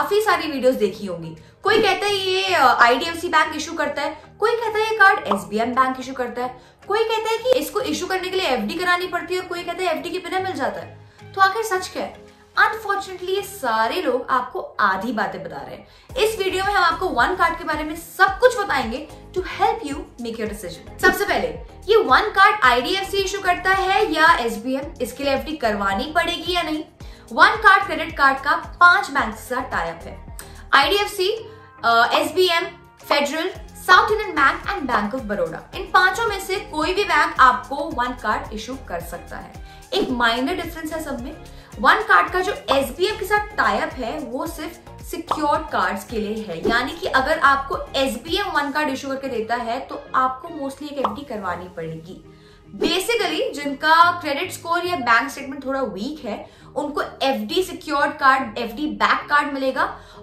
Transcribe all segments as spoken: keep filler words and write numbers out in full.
काफी सारी वीडियोस देखी होंगी। कोई कहता है ये आईडीएफसी बैंक इशू करता है, कोई कहता है ये कार्ड एसबीएम बैंक इशू करता है, कोई कहता है कि इसको इशू करने के लिए एफडी करानी पड़ती है और कोई कहता है एफडी के बिना मिल जाता है। तो आखिर सच क्या है? अनफॉर्चुनेटली ये सारे लोग आपको आधी बातें बता रहे हैं। इस वीडियो में हम आपको वन कार्ड के बारे में सब कुछ बताएंगे to help you make your decision. सबसे पहले, ये वन कार्ड आईडीएफसी इशू करता है या एसबीएम, इसके लिए एफडी करवानी पड़ेगी या नहीं? वन कार्ड क्रेडिट कार्ड का पांच बैंक के साथ टाई अप है, IDFC, SBM, Federal, South Indian Bank and Bank of Baroda. इन पांचों में से कोई भी बैंक आपको वन कार्ड इशू कर सकता है। एक माइनर डिफरेंस है सब में। वन कार्ड का जो एसबीएम के साथ टाई अप है वो सिर्फ सिक्योर्ड कार्ड्स के लिए है, यानी कि अगर आपको एसबीएम वन कार्ड इशू करके देता है तो आपको मोस्टली एक एफडी करवानी पड़ेगी। बेसिकली जिनका क्रेडिट स्कोर या बैंक स्टेटमेंट थोड़ा वीक है उनको FD secured card, FD back card मिलेगा,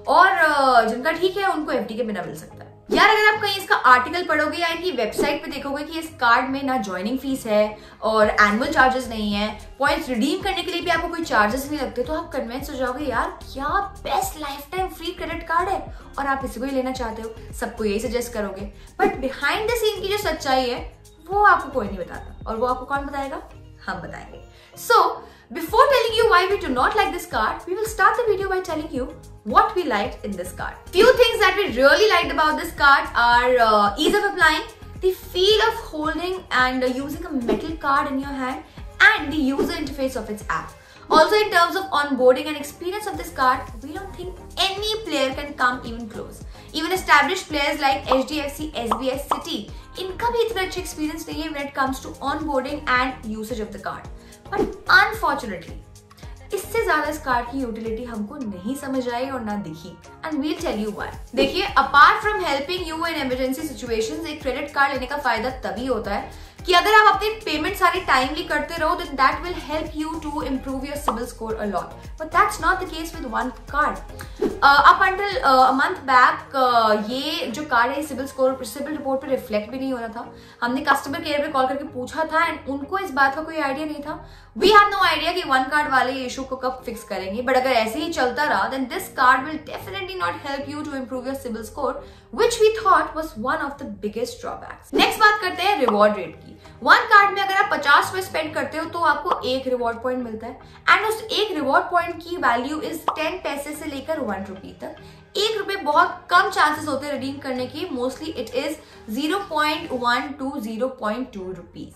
और जिनका ठीक है उनको एफडी के बिना मिल सकता है। यार अगर आप कहीं इसका आर्टिकल पढ़ोगे या इनकी वेबसाइट पे देखोगे कि इस कार्ड में ना ज्वाइनिंग फीस है और एनुअल चार्जेस नहीं है, पॉइंट्स रिडीम करने के लिए भी आपको कोई चार्जेस नहीं लगते, तो आप कन्विंस हो जाओगे यार क्या best lifetime free credit card है और आप इसी को ही लेना चाहते हो, सबको यही सजेस्ट करोगे। बट बिहाइंड द सीन की जो सच्चाई है वो आपको कोई नहीं बताता, और वो आपको कौन बताएगा? हम बताएंगे। सो before telling you why we do not like this card, we will start the video by telling you what we liked in this card. Few things that we really liked about this card are uh, ease of applying, the feel of holding and uh, using a metal card in your hand, and the user interface of its app. Also in terms of onboarding and experience of this card, we don't think any player can come even close. Even established players like H D F C, S B S, Citi, इनका भी इतना अच्छा experience नहीं है when it comes to onboarding and usage of the card. But unfortunately, इससे ज्यादा इस card की यूटिलिटी हमको नहीं समझ आई और ना दिखी, and will tell you why. देखिए, apart from helping you in emergency situations, एक क्रेडिट कार्ड लेने का फायदा तभी होता है कि अगर आप अपनी पेमेंट सारी टाइमली करते रहो, then that will help you to improve your CIBIL score a lot. But that's not the case with one card. Uh, up until uh, a month back, uh, ये जो कार्ड है CIBIL score CIBIL report पे reflect भी नहीं हो रहा था। हमने कस्टमर केयर पे कॉल करके पूछा था एंड उनको इस बात का कोई आइडिया नहीं था। We have no idea कि वन कार्ड वाले इशू को कब फिक्स करेंगे, बट अगर ऐसे ही चलता रहा then this card will definitely not help you to improve your CIBIL score, which we thought was one of the biggest drawbacks. Next बात करते हैं रिवॉर्ड रेट की। वन कार्ड में अगर आप पचास रुपए स्पेंड करते हो तो आपको एक रिवॉर्ड पॉइंट मिलता है, एंड उस एक रिवॉर्ड पॉइंट की वैल्यू इज टेन पैसे से लेकर वन रुपी तक। एक रुपए बहुत कम चांसेस होते हैं रिडीम करने की, mostly it is zero point one two zero point two rupees.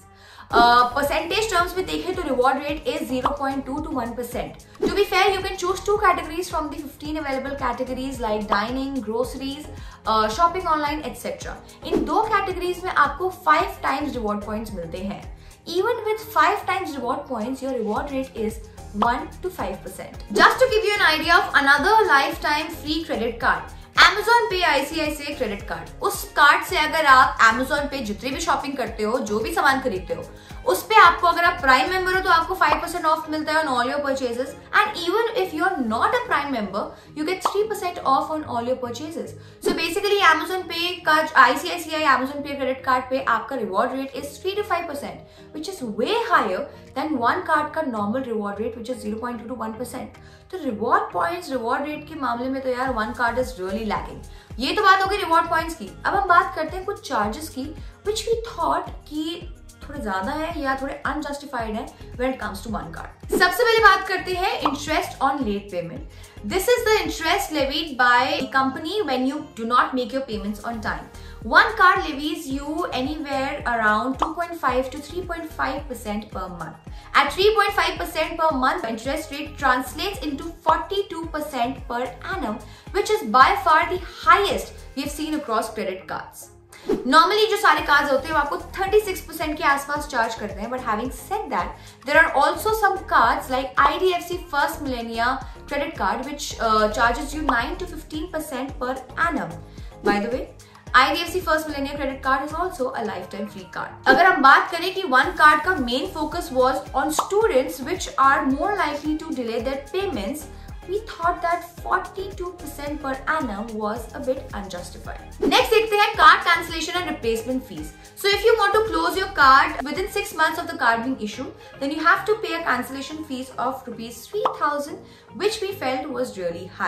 Percentage terms में देखें तो reward rate is zero point two two one percent. To be fair, you can choose two categories from the fifteen available categories like dining, groceries, uh, shopping online, et cetera. इन दो categories में आपको five times reward points मिलते हैं. Even with five times reward points, your reward rate is one to five percent. Just to give you an idea of another lifetime free credit card, Amazon Pay I C I C I credit card, उस card से अगर आप Amazon पे जितनी भी shopping करते हो, जो भी सामान खरीदते हो, उस पे आपको अगर आप प्राइम मेंबर हो तो आपको five percent ऑफ मिलता है on all your purchases, and even if you are not a prime member you get three percent off on all your purchases. So basically Amazon Pay का I C I C I Amazon Pay credit card पे आपका reward rate is three to five percent, which is way higher than one card का normal reward rate which is zero point two to one percent. तो reward points, reward rate के मामले में तो यार one card is really lacking. ये तो बात हो गई रिवॉर्ड पॉइंट्स की. अब हम बात करते हैं कुछ चार्जेस की which we thought कि थोड़े ज्यादा है या थोड़े अनजस्टिफाइड है when it comes to one card. सबसे पहले बात करते हैं interest on late payment. This is the interest levied by the company when you do not make your payments on time. One card levies you anywhere around two point five to three point five percent per month. At three point five percent per month, interest rate translates into forty-two percent per annum, which is by far the highest we have seen across credit cards. Normally जो सारे cards होते हैं वो आपको thirty-six percent के आसपास charge करते हैं, but having said that, there are also some cards like I D F C First Millennia credit card which uh, charges you nine to fifteen percent per annum. By the way, I D F C First Millennia credit card is also a lifetime free card. अगर हम बात करें कि one card का main focus was on students which are more likely to delay their payments, we thought that forty-two percent per annum was a bit unjustified. Next देखते हैं card cancellation and replacement fees. So if you want to close your card within six months of the card being issued, then you have to pay a cancellation fees of rupees three thousand, which we felt was really high.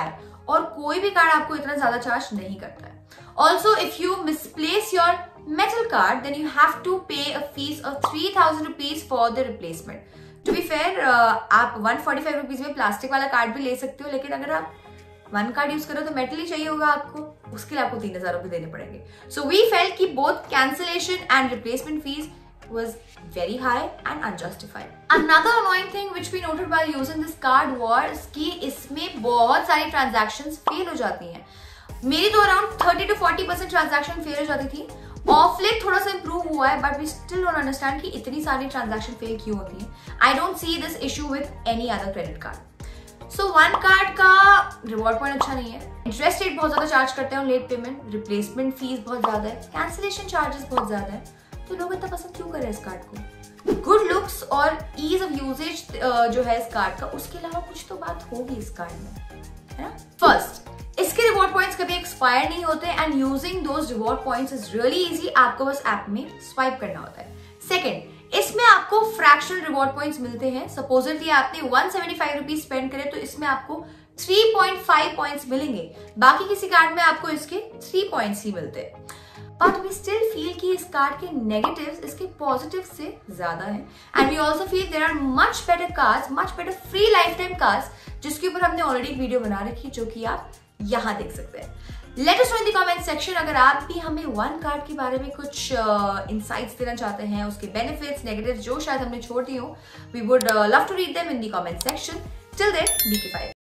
और कोई भी card आपको इतना ज्यादा charge नहीं करता है। Also if you misplace your metal card then you have to pay a fee of three thousand rupees for the replacement. To be fair आप वन फोर्टी फाइव रुपीज में प्लास्टिक वाला card भी ले सकते हो, लेकिन अगर आप वन कार्ड यूज करो तो मेटल ही चाहिए होगा आपको, उसके लिए आपको तीन हजार रुपए देने पड़ेंगे। सो वी फेल्ट कि both cancellation and replacement fee was very high and unjustified. Another annoying thing which we noted while using this card was कि इसमें बहुत सारी transactions fail हो जाती हैं। मेरी तो around thirty to forty percent transaction fail हो जाती थी। Off late थोड़ा सा improve हुआ है, but we still don't understand कि इतनी सारी transaction fail क्यों होती हैं। I don't see this issue with any other credit card. So one card का reward point अच्छा नहीं है, interest rate बहुत ज्यादा charge करते हैं late payment, replacement fees बहुत ज्यादा है, cancellation charges बहुत ज्यादा है, तो लोग इतना पसंद क्यों करें इस कार्ड को? गुड लुक्स और ईज ऑफ यूजेज जो है इस कार्ड का, उसके अलावा कुछ तो बात होगी इस कार्ड में, है ना? फर्स्ट, इसके रिवॉर्ड पॉइंट्स कभी एक्सपायर नहीं होते and using those reward points is really easy. आपको बस ऐप में स्वाइप करना होता है। सेकेंड, इसमें आपको फ्रैक्शनल रिवॉर्ड पॉइंट्स मिलते हैं। सपोजिटली आपने one seventy five rupees spend करे तो इसमें आपको थ्री पॉइंट फाइव पॉइंट्स मिलेंगे, बाकी किसी कार्ड में आपको इसके थ्री पॉइंट्स ही मिलते हैं। But we still feel कि इस कार्ड के negatives इसके positives से ज्यादा हैं, and we also feel there are much better cards, much better free lifetime cards, जिसके ऊपर हमने ऑलरेडी एक वीडियो बना रखी जो कि आप यहाँ देख सकते हैं। Let us know in the comment section अगर आप भी हमें वन कार्ड के बारे में कुछ insights देना चाहते हैं, उसके benefits, negatives जो शायद हमने छोड़ दी हो, we would uh, love to read them in the comment section. Till then, be keep